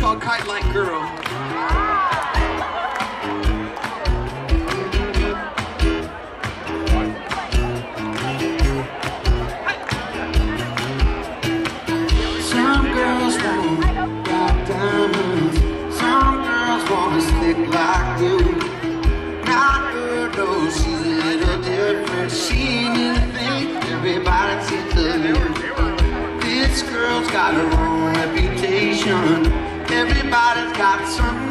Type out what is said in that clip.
called Kite Like Girl. Some girls want black diamonds, some girls want to stick like you. Not her though, she's a little different. She ain't anything everybody sees to you. This girl's got her own reputation. Everybody's got some